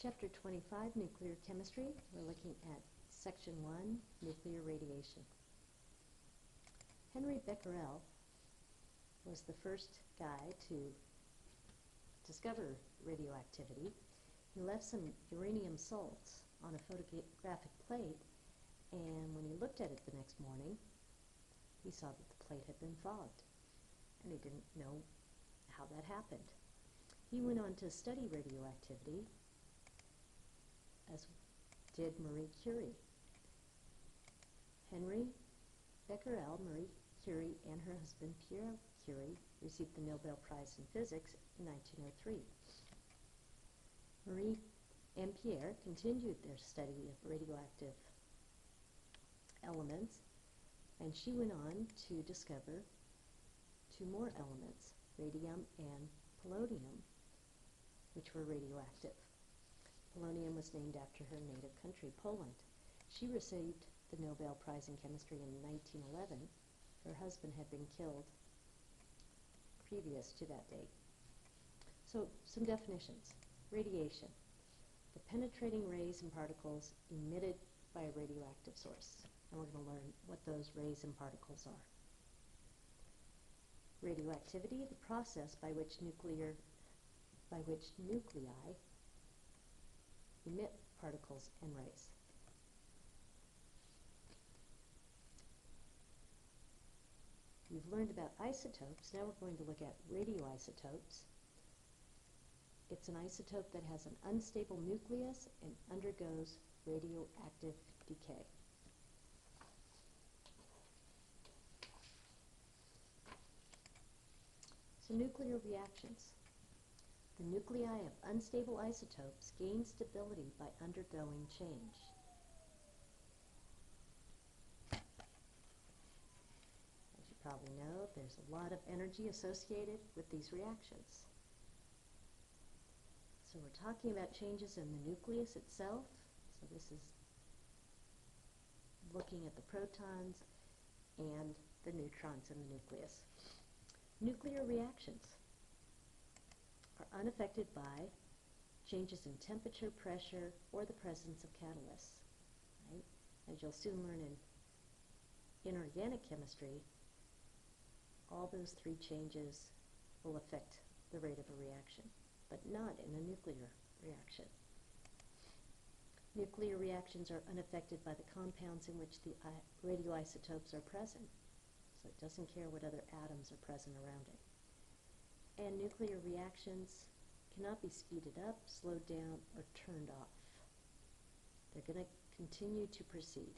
Chapter 25, Nuclear Chemistry. We're looking at Section 1, Nuclear Radiation. Henry Becquerel was the first guy to discover radioactivity. He left some uranium salts on a photographic plate, and when he looked at it the next morning, he saw that the plate had been fogged, and he didn't know how that happened. He went on to study radioactivity, as did Marie Curie. Henry Becquerel, Marie Curie, and her husband Pierre Curie received the Nobel Prize in Physics in 1903. Marie and Pierre continued their study of radioactive elements, and she went on to discover two more elements, radium and polonium, which were radioactive. Polonium was named after her native country, Poland. She received the Nobel Prize in Chemistry in 1911. Her husband had been killed previous to that date. So, some definitions. Radiation: the penetrating rays and particles emitted by a radioactive source. And we're going to learn what those rays and particles are. Radioactivity: the process by which nuclei emit particles and rays. You've learned about isotopes. Now we're going to look at radioisotopes. It's an isotope that has an unstable nucleus and undergoes radioactive decay. So nuclear reactions. The nuclei of unstable isotopes gain stability by undergoing change. As you probably know, there's a lot of energy associated with these reactions. So we're talking about changes in the nucleus itself. So this is looking at the protons and the neutrons in the nucleus. Nuclear reactions are unaffected by changes in temperature, pressure, or the presence of catalysts. Right? As you'll soon learn in inorganic chemistry, all those three changes will affect the rate of a reaction, but not in a nuclear reaction. Nuclear reactions are unaffected by the compounds in which the radioisotopes are present, so it doesn't care what other atoms are present around it. And nuclear reactions cannot be speeded up, slowed down, or turned off. They're going to continue to proceed.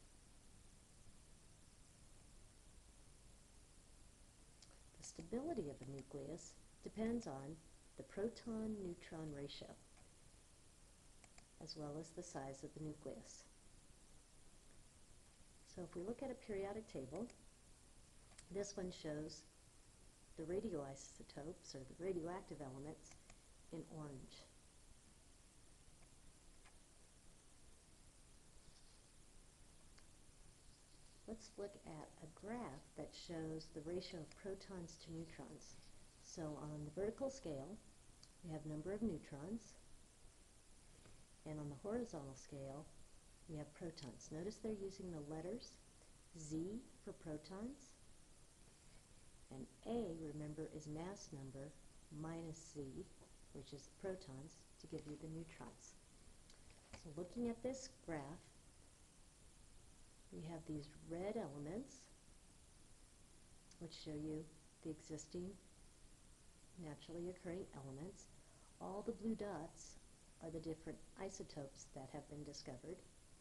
The stability of a nucleus depends on the proton-neutron ratio, as well as the size of the nucleus. So if we look at a periodic table, this one shows the radioisotopes, or the radioactive elements, in orange. Let's look at a graph that shows the ratio of protons to neutrons. So on the vertical scale, we have number of neutrons, and on the horizontal scale, we have protons. Notice they're using the letters Z for protons, and A, remember, is mass number minus Z, which is the protons, to give you the neutrons. So looking at this graph, we have these red elements, which show you the existing naturally occurring elements. All the blue dots are the different isotopes that have been discovered.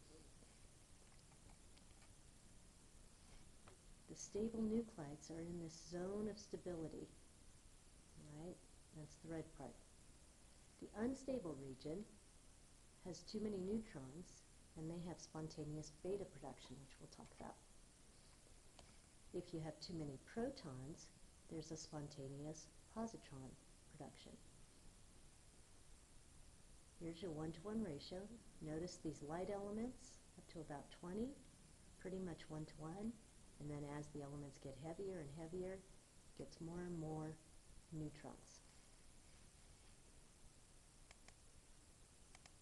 The stable nuclides are in this zone of stability, right? That's the red part. The unstable region has too many neutrons, and they have spontaneous beta production, which we'll talk about. If you have too many protons, there's a spontaneous positron production. Here's your 1-to-1 ratio. Notice these light elements up to about 20, pretty much 1-to-1. And then as the elements get heavier and heavier, it gets more and more neutrons.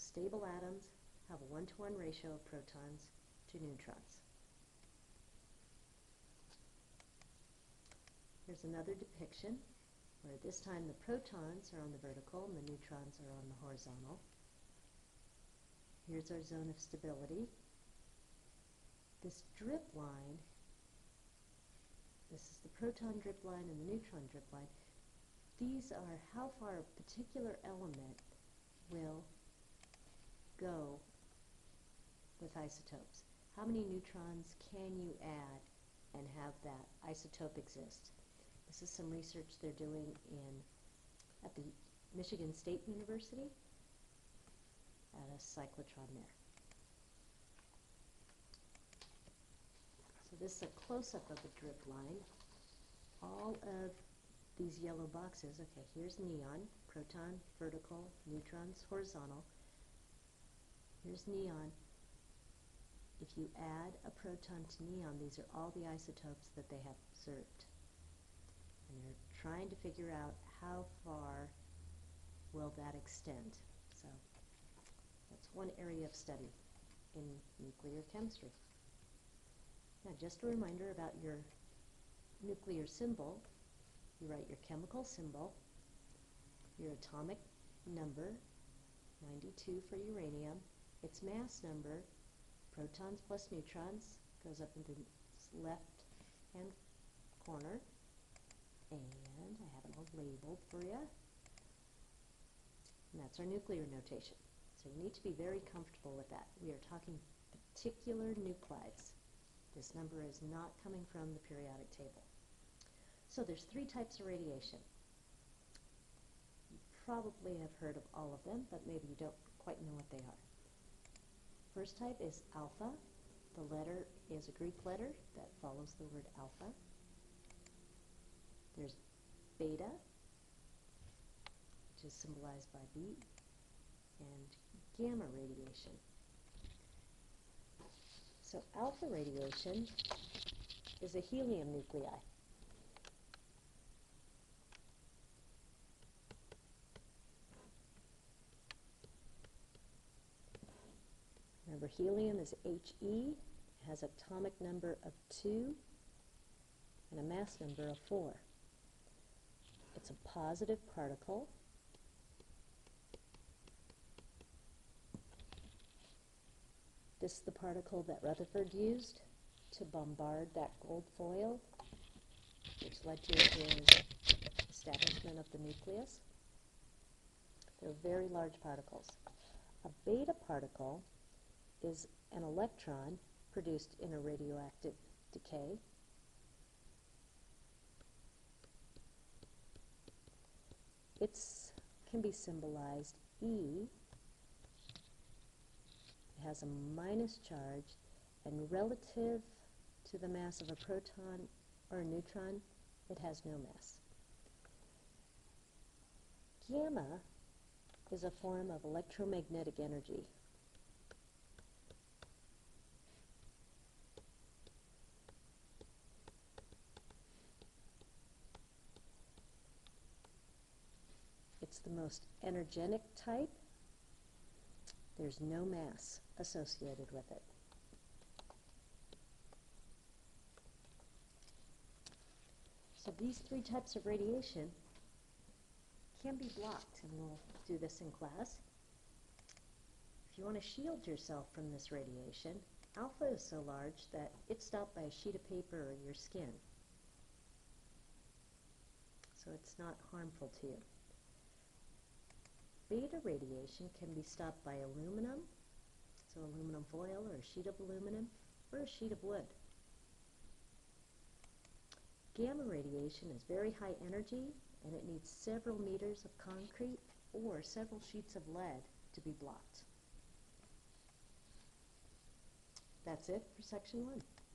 stable atoms have a 1-to-1 ratio of protons to neutrons. Here's another depiction where this time the protons are on the vertical and the neutrons are on the horizontal. Here's our zone of stability. This drip line, this is the proton drip line and the neutron drip line. These are how far a particular element will go with isotopes. How many neutrons can you add and have that isotope exist? This is some research they're doing at the Michigan State University at a cyclotron there. So this is a close-up of the drip line. All of these yellow boxes, okay, here's neon, proton, vertical, neutrons, horizontal. Here's neon. If you add a proton to neon, these are all the isotopes that they have observed. And they're trying to figure out how far will that extend. So that's one area of study in nuclear chemistry. Now, just a reminder about your nuclear symbol. You write your chemical symbol, your atomic number, 92 for uranium, its mass number, protons plus neutrons, goes up into the left-hand corner, and I have it all labeled for you. And that's our nuclear notation. So you need to be very comfortable with that. We are talking particular nuclides. This number is not coming from the periodic table. So there's 3 types of radiation. You probably have heard of all of them, but maybe you don't quite know what they are. First type is alpha. The letter is a Greek letter that follows the word alpha. There's beta, which is symbolized by B, and gamma radiation. So alpha radiation is a helium nuclei. Remember, helium is He, has atomic number of 2 and a mass number of 4. It's a positive particle. This is the particle that Rutherford used to bombard that gold foil, which led to his establishment of the nucleus. They're very large particles. A beta particle is an electron produced in a radioactive decay. It can be symbolized E. It has a minus charge, and relative to the mass of a proton or a neutron, it has no mass. Gamma is a form of electromagnetic energy. It's the most energetic type. There's no mass associated with it. So these 3 types of radiation can be blocked, and we'll do this in class. If you want to shield yourself from this radiation, alpha is so large that it's stopped by a sheet of paper or your skin. So it's not harmful to you. Beta radiation can be stopped by aluminum, so aluminum foil or a sheet of aluminum, or a sheet of wood. Gamma radiation is very high energy, and it needs several meters of concrete or several sheets of lead to be blocked. That's it for section 1.